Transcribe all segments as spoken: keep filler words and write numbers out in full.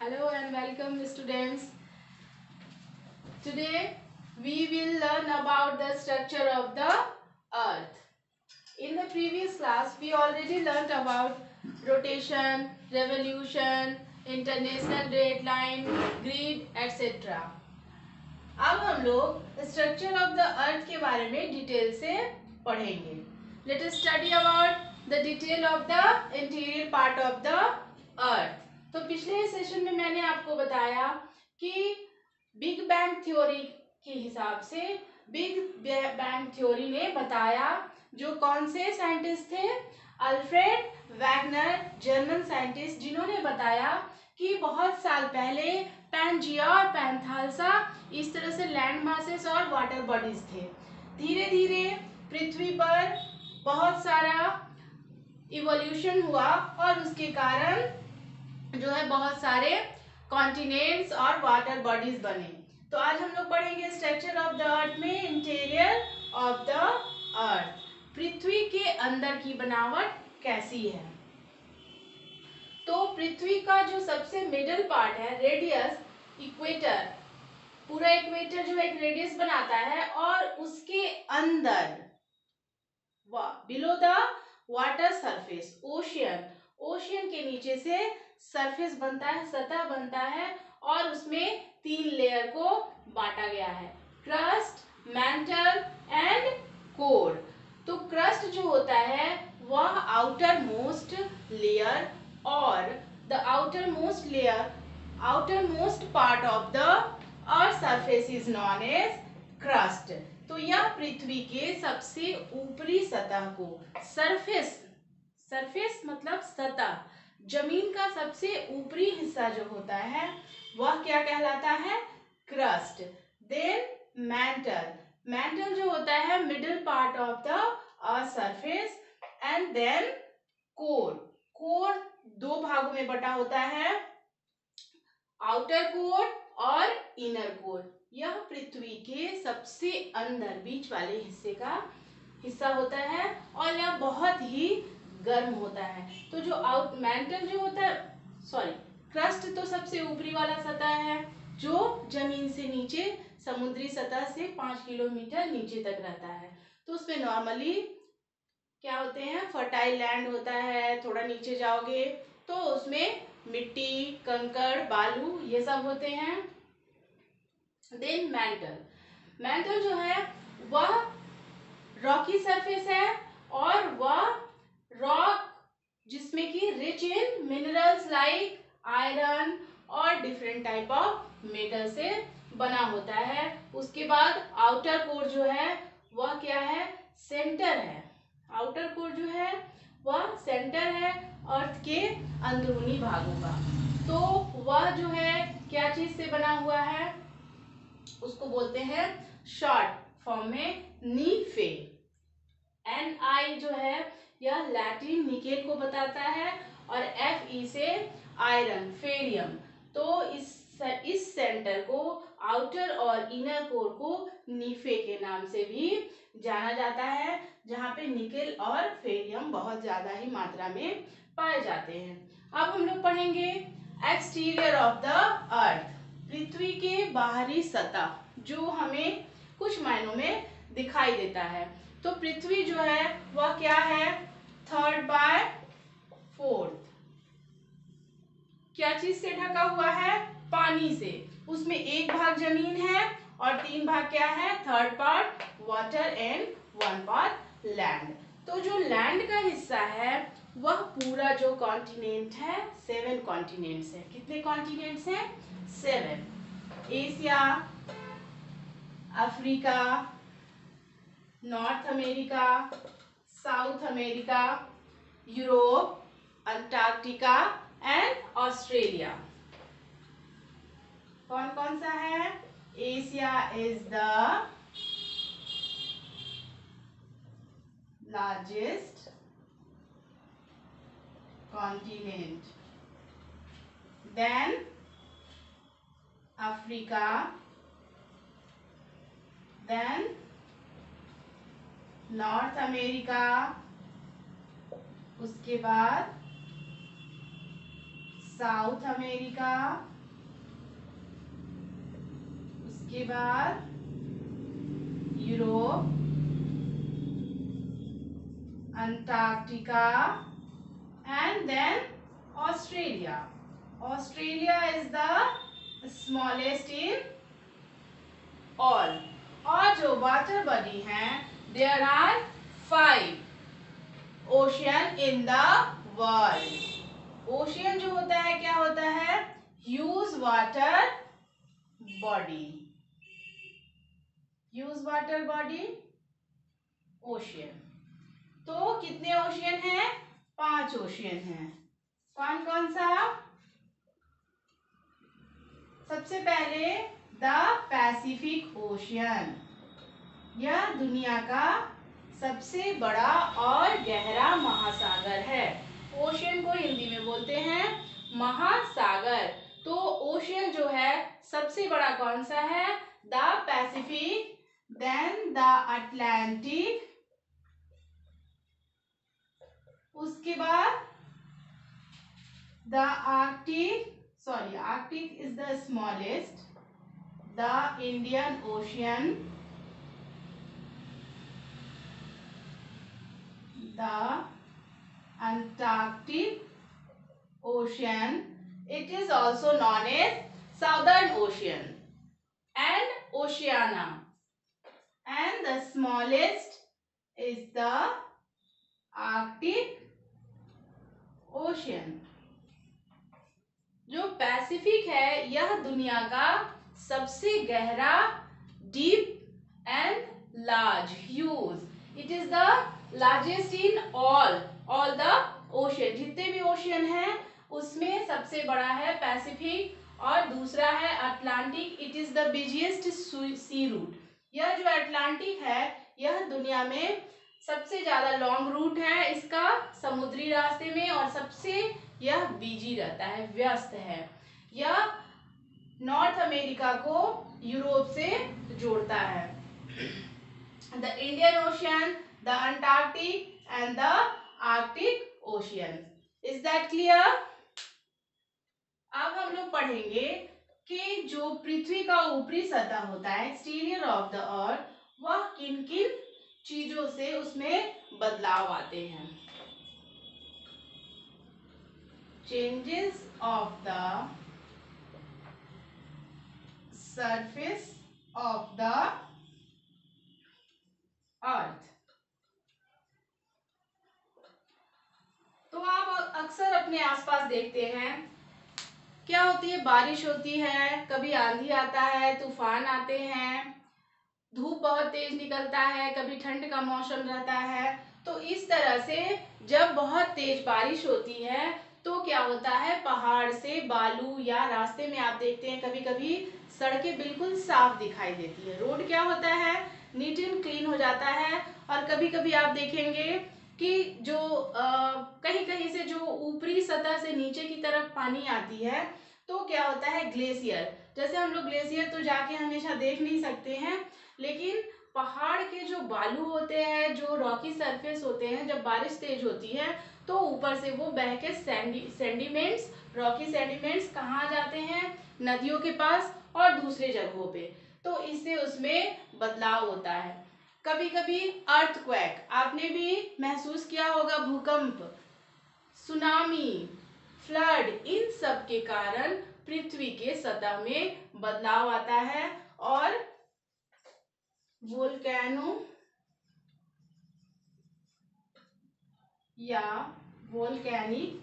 Hello and welcome students. Today we will learn about the structure of the earth. In the previous class we already learned about rotation, revolution, international date line, grid et cetera. अब हम लोग structure of the अर्थ के बारे में detail से पढ़ेंगे. Let us study about the detail of the interior part of the earth. तो पिछले सेशन में मैंने आपको बताया कि बिग बैंग थ्योरी के हिसाब से बिग बैंग थ्योरी ने बताया, जो कौन से साइंटिस्ट थे, अल्फ्रेड वैगनर, जर्मन साइंटिस्ट, जिन्होंने बताया कि बहुत साल पहले पैंजिया और पैंथालसा इस तरह से लैंड मासेस और वाटर बॉडीज थे. धीरे धीरे पृथ्वी पर बहुत सारा इवोल्यूशन हुआ और उसके कारण जो है बहुत सारे कॉन्टिनेंट्स और वाटर बॉडीज बने. तो आज हम लोग पढ़ेंगे स्ट्रक्चर ऑफ द अर्थ में इंटीरियर ऑफ द अर्थ. पृथ्वी के अंदर की बनावट कैसी है. तो पृथ्वी का जो सबसे मिडल पार्ट है, रेडियस, इक्वेटर, पूरा इक्वेटर जो एक रेडियस बनाता है और उसके अंदर below the water surface, ocean, ocean के नीचे से सरफेस बनता है, सतह बनता है और उसमें तीन लेयर को बांटा गया है, क्रस्ट, मैंटल एंड कोर. तो क्रस्ट जो होता है वह आउटर मोस्ट लेयर और the outer most layer, outer most part of the earth surface is known as crust. तो यह पृथ्वी के सबसे ऊपरी सतह को, सरफेस, सरफेस मतलब सतह, जमीन का सबसे ऊपरी हिस्सा जो होता है वह क्या कहलाता है, क्रस्ट. देन मैंटल, मैंटल जो होता है middle part of the earth surface. And then core, core दो भागों में बटा होता है, आउटर कोर और इनर कोर. यह पृथ्वी के सबसे अंदर बीच वाले हिस्से का हिस्सा होता है और यह बहुत ही गर्म होता है. तो जो आउट मैंटल जो होता है, सॉरी क्रस्ट तो सबसे ऊपरी वाला सतह है जो जमीन से नीचे समुद्री सतह से पांच किलोमीटर नीचे तक रहता है. तो उसमें नॉर्मली क्या होते हैं, फर्टाइल लैंड होता है. थोड़ा नीचे जाओगे तो उसमें मिट्टी, कंकड़, बालू ये सब होते हैं. देन मैंटल, मैंटल जो है वह रॉकी सरफेस है और वह रॉक जिसमें कि rich in minerals like iron और डिफरेंट टाइप ऑफ मेटल से बना होता है. उसके बाद आउटर कोर जो है वह क्या है, सेंटर है. आउटर कोर जो है वह सेंटर है अर्थ के अंदरूनी भागों का. तो वह जो है क्या चीज से बना हुआ है, उसको बोलते हैं शॉर्ट फॉर्म में नीफे. एन आई जो है यह लैटिन निकेल को बताता है और एफ ई से आयरन, फेरियम. तो इस इस सेंटर को, आउटर और इनर कोर को नीफे के नाम से भी जाना जाता है, जहाँ पे निकेल और फेरियम बहुत ज्यादा ही मात्रा में पाए जाते हैं. अब हम लोग पढ़ेंगे एक्सटीरियर ऑफ द अर्थ, पृथ्वी के बाहरी सतह जो हमें कुछ मायनों में दिखाई देता है. तो पृथ्वी जो है वह क्या है, थर्ड बाय फोर्थ क्या चीज से ढका हुआ है, पानी से. उसमें एक भाग जमीन है और तीन भाग क्या है, third part water and one part land. तो जो लैंड का हिस्सा है वह पूरा जो कॉन्टिनेंट है, सेवन कॉन्टिनेंट्स है. कितने कॉन्टिनेंट्स हैं, seven. Asia, Africa, North America, South America, Europe, Antarctica and Australia. कौन कौन सा है, Asia is the largest continent. Then Africa, then North America, उसके बाद साउथ अमेरिका, उसके बाद Europe, Antarctica and then Australia. Australia is the smallest in all. और जो वाटर बॉडी हैं, there are five ocean in the world. Ocean जो होता है क्या होता है? Huge water body. Huge water body ocean. तो कितने ओशियन हैं? पांच ओशियन हैं. कौन कौन सा? सबसे पहले द पैसिफिक ओशियन. यह दुनिया का सबसे बड़ा और गहरा महासागर है. ओशियन को हिंदी में बोलते हैं महासागर. तो ओशियन जो है सबसे बड़ा कौन सा है? The Pacific, then the Atlantic, उसके बाद the Arctic. Sorry, Arctic is the smallest. The Indian Ocean, the Antarctic Ocean. It is also known as Southern Ocean and Oceania. And the smallest is the Arctic Ocean. जो Pacific है यह दुनिया का सबसे गहरा, deep and large, huge. It is the largest in all all the ocean. जितने भी ocean हैं उसमें सबसे बड़ा है पैसिफिक और दूसरा है Atlantic. It is the busiest sea route. यह जो अटलांटिक है यह दुनिया में सबसे ज्यादा लॉन्ग रूट है इसका समुद्री रास्ते में, और सबसे यह बिजी रहता है, व्यस्त है. यह नॉर्थ अमेरिका को यूरोप से जोड़ता है. The Indian Ocean, the Antarctic and the Arctic Ocean. Is that clear? अब हम लोग पढ़ेंगे कि जो पृथ्वी का ऊपरी सतह होता है, एक्सटीरियर ऑफ द अर्थ, वह किन किन चीजों से उसमें बदलाव आते हैं. Changes of the surface of the earth. तो आप अक्सर अपने आसपास देखते हैं क्या होती है, बारिश होती है, कभी आंधी आता है, तूफान आते हैं, धूप बहुत तेज निकलता है, कभी ठंड का मौसम रहता है. तो इस तरह से जब बहुत तेज बारिश होती है तो क्या होता है, पहाड़ से बालू या रास्ते में आप देखते हैं कभी कभी सड़कें बिल्कुल साफ दिखाई देती है. रोड क्या होता है, नीट एंड क्लीन हो जाता है. और कभी कभी आप देखेंगे कि जो कहीं कहीं से जो ऊपरी सतह से नीचे की तरफ पानी आती है तो क्या होता है, ग्लेशियर. जैसे हम लोग ग्लेशियर तो जाके हमेशा देख नहीं सकते हैं, लेकिन पहाड़ के जो बालू होते हैं, जो रॉकी सरफेस होते हैं, जब बारिश तेज होती है तो ऊपर से वो बह के सैंडी सेंडिमेंट्स रॉकी सेंडिमेंट्स कहाँ जाते हैं, नदियों के पास और दूसरे जगहों पे. तो इससे उसमें बदलाव होता है. कभी कभी अर्थक्वेक आपने भी महसूस किया होगा, भूकंप, सुनामी, फ्लड, इन सब के कारण पृथ्वी के सतह में बदलाव आता है. और वोल्केनो या वोल्केनिक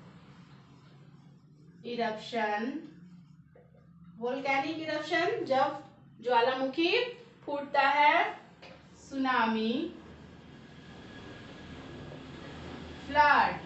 इरप्शन. वोल्केनिक इरप्शन जब ज्वालामुखी फूटता है, सुनामी, फ्लड,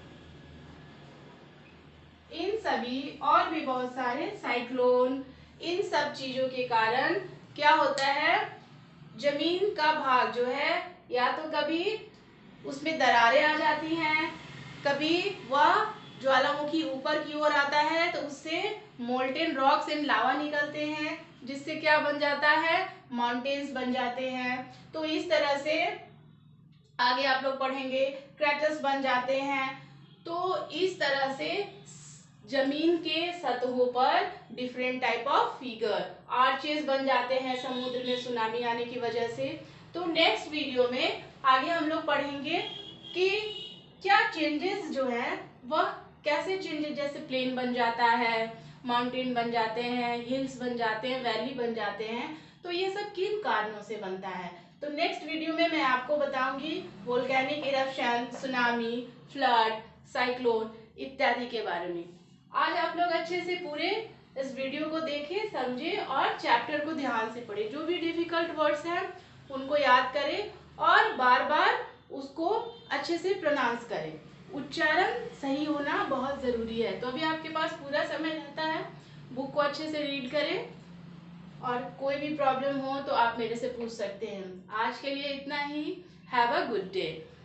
इन सभी और भी बहुत सारे साइक्लोन, इन सब चीजों के कारण क्या होता है, जमीन का भाग जो है या तो कभी उसमें दरारें आ जाती हैं, कभी वह ज्वालामुखी ऊपर की ओर आता है तो उससे मोल्टेन रॉक्स एंड लावा निकलते हैं, जिससे क्या बन जाता है, माउंटेन्स बन जाते हैं. तो इस तरह से आगे आप लोग पढ़ेंगे क्रैटर्स बन जाते हैं. तो इस तरह से जमीन के सतहों पर different type of figure, arches बन जाते हैं समुद्र में सुनामी आने की वजह से। तो नेक्स्ट वीडियो में आगे हम लोग पढ़ेंगे कि क्या चेंजेस जो है वह कैसे चेंजेस, जैसे प्लेन बन जाता है, माउंटेन बन जाते हैं, हिल्स बन जाते हैं, वैली बन जाते हैं, तो ये सब किन कारणों से बनता है। तो नेक्स्ट वीडियो में मैं आपको बताऊंगी volcanic eruption, tsunami, flood, cyclone इत्यादि के बारे में। आज आप लोग अच्छे से पूरे इस वीडियो को देखें, समझें और चैप्टर को ध्यान से पढ़ें। जो भी डिफिकल्ट वर्ड्स हैं उनको याद करें और बार बार उसको अच्छे से प्रोनाउंस करें। उच्चारण सही होना बहुत ज़रूरी है। तो अभी आपके पास पूरा समय रहता है, बुक को अच्छे से रीड करें और कोई भी प्रॉब्लम हो तो आप मेरे से पूछ सकते हैं। आज के लिए इतना ही। Have a good day.